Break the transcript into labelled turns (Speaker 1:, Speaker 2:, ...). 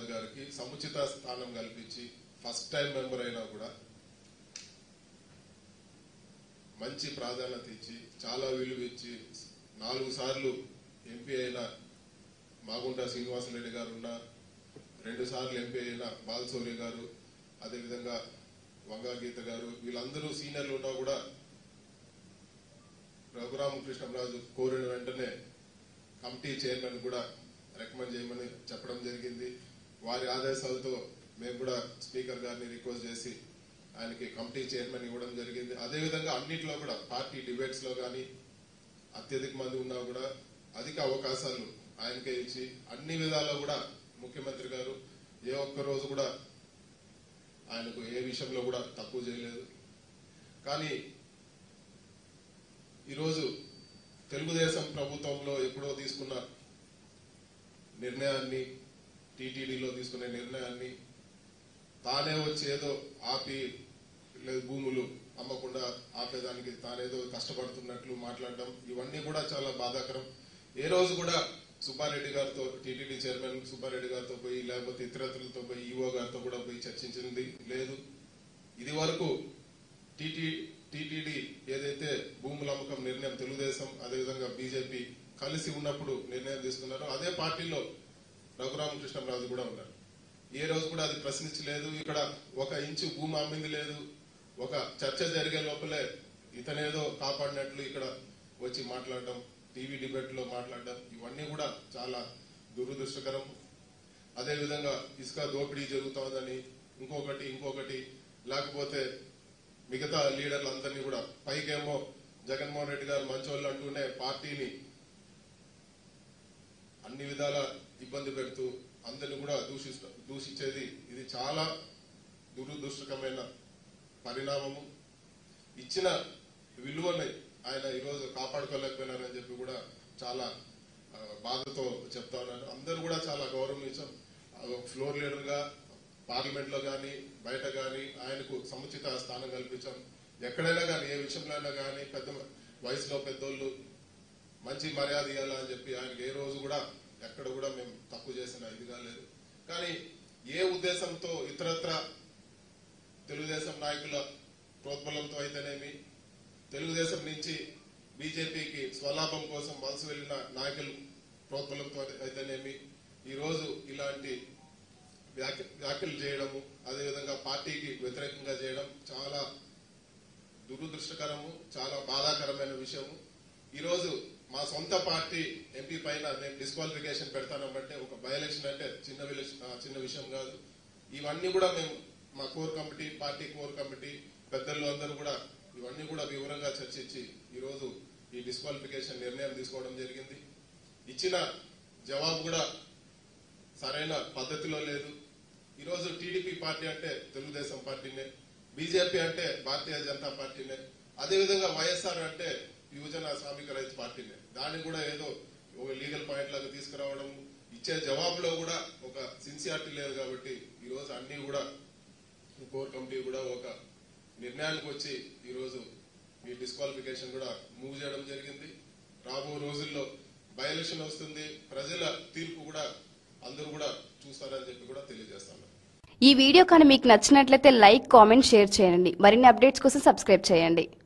Speaker 1: రాజు గారికి సముచిత స్థానం కల్పించి ఫస్ట్ టైం మెంబర్ అయినా కూడా మంచి ప్రాధాన్యత ఇచ్చి చాలా విలువ ఇచ్చి 4 సార్లు ఎంపీ అయిన మాగుంట శ్రీనివాసరెడ్డి గారు ఉన్న 2 సార్లు ఎంపీ అయిన బాలశౌర్య గారు అదేవిధంగా వంగా గీత గారు వీళ్ళందరూ సీనియర్లు ఉన్నా కూడా రఘురామకృష్ణరాజు కోరిన వెంటనే కమిటీ చైర్మన్ కూడా రికమెండ్ చేయమని చెప్పడం జరిగింది. వారి ఆదేశాలతో మేము కూడా స్పీకర్ గారిని రిక్వెస్ట్ చేసి ఆయనకి కమిటీ చైర్మన్ ఇవ్వడం జరిగింది. అదేవిధంగా అన్నింటిలో కూడా పార్టీ డిబేట్స్ లో కానీ అత్యధిక మంది ఉన్నా కూడా అధిక అవకాశాలు ఆయనకే ఇచ్చి అన్ని విధాల్లో కూడా ముఖ్యమంత్రి గారు ఏ ఒక్క రోజు కూడా ఆయనకు ఏ విషయంలో కూడా తక్కువ చేయలేదు. కానీ ఈరోజు తెలుగుదేశం ప్రభుత్వంలో ఎప్పుడో తీసుకున్న నిర్ణయాన్ని టీటీడీలో తీసుకునే నిర్ణయాన్ని తానే వచ్చి ఏదో ఆపి భూములు అమ్మకుండా ఆపేదానికి తానేదో కష్టపడుతున్నట్లు మాట్లాడడం ఇవన్నీ కూడా చాలా బాధాకరం. ఏ రోజు కూడా సుబ్బారెడ్డి గారితో టీటీడీ చైర్మన్ సుబ్బారెడ్డి గారితో పోయి లేకపోతే ఇతరత్రులతో పోయి ఈఓ గారితో కూడా పోయి చర్చించింది లేదు. ఇది వరకు టీటీడీ ఏదైతే భూముల అమ్మకం నిర్ణయం తెలుగుదేశం అదేవిధంగా బీజేపీ కలిసి ఉన్నప్పుడు నిర్ణయం తీసుకున్నారో అదే పార్టీలో రఘురామకృష్ణరాజు కూడా ఉన్నారు. ఏ రోజు కూడా అది ప్రశ్నించలేదు. ఇక్కడ 1 ఇంచు భూమి అమ్మింది లేదు. ఒక చర్చ జరిగే లోపలే ఇతనేదో కాపాడినట్లు ఇక్కడ వచ్చి మాట్లాడడం టీవీ డిబేట్ లో మాట్లాడడం ఇవన్నీ కూడా చాలా దురదృష్టకరం. అదేవిధంగా ఇసుక దోపిడీ జరుగుతోందని ఇంకొకటి లేకపోతే మిగతా లీడర్లందరినీ కూడా పైకేమో జగన్మోహన్ రెడ్డి గారు మంచోళ్ళు అంటూనే పార్టీని అన్ని విధాల ఇబ్బంది పెడుతూ అందరినీ కూడా దూషించేది ఇది చాలా దురదృష్టకరమైన పరిణామము. ఇచ్చిన విలువని ఆయన ఈరోజు కాపాడుకోలేకపోయినారని చెప్పి కూడా చాలా బాధతో చెప్తా ఉన్నారు. అందరూ కూడా చాలా గౌరవించాం. ఫ్లోర్ లీడర్ గా పార్లమెంట్ లో గాని బయట గాని ఆయనకు సముచిత స్థానం కల్పించాం. ఎక్కడైనా కానీ ఏ విషయంలో అయినా కానీ పెద్ద వయసులో పెద్దోళ్ళు మంచి మర్యాద ఇవ్వాలని చెప్పి ఆయనకు ఏ రోజు కూడా ఎక్కడ కూడా మేము తప్పు చేసిన ఇదిగా లేదు. కానీ ఏ ఉద్దేశంతో ఇతరత్ర తెలుగుదేశం నాయకుల ప్రోద్బలంతో అయితేనేమి తెలుగుదేశం నుంచి బీజేపీకి స్వలాభం కోసం వలస వెళ్లిన నాయకులు ప్రోద్బలంతో అయితేనేమి ఈ రోజు ఇలాంటి వ్యాఖ్యలు చేయడము అదేవిధంగా పార్టీకి వ్యతిరేకంగా చేయడం చాలా దురదృష్టకరము, చాలా బాధాకరమైన విషయము. ఈరోజు మా సొంత పార్టీ ఎంపీ పైన నేను డిస్క్వాలిఫికేషన్ పెడతానంటే ఒక బై ఎలక్షన్ అంటే చిన్న విషయం కాదు. ఇవన్నీ కూడా మేము మా core committee party core committee పెద్దలు అందరూ కూడా ఇవన్నీ కూడా వివరంగా చర్చించి ఈరోజు ఈ డిస్క్వాలిఫికేషన్ నిర్ణయం తీసుకోవడం జరిగింది. ఇచ్చిన జవాబు కూడా సరైన పద్ధతిలో లేదు. ఈరోజు టీడీపీ పార్టీ అంటే తెలుగుదేశం పార్టీనే, బీజేపీ అంటే భారతీయ జనతా పార్టీనే, అదేవిధంగా వైఎస్ఆర్ అంటే యువజన శ్రామిక రైతు పార్టీనే. దాన్ని కూడా ఏదో ఒక లీగల్ పాయింట్ లాగా తీసుకురావడం ఇచ్చే జవాబులో కూడా ఒక సిన్సియారిటీ లేదు. కాబట్టి ఈరోజు అన్ని కూడా కోర్ కమిటీ కూడా ఒక నిర్ణయానికి వచ్చి ఈరోజు ఈ డిస్క్వాలిఫికేషన్ కూడా మూవ్ చేయడం జరిగింది. రాబో రోజుల్లో బై ఎలక్షన్ వస్తుంది, ప్రజల తీర్పు కూడా అందరూ కూడా చూస్తారని చెప్పి కూడా తెలియజేస్తాను.
Speaker 2: ఈ వీడియో కానీ మీకు నచ్చినట్లయితే లైక్, కామెంట్, షేర్ చేయండి. మరిన్ని అప్డేట్స్ కోసం సబ్స్క్రైబ్ చేయండి.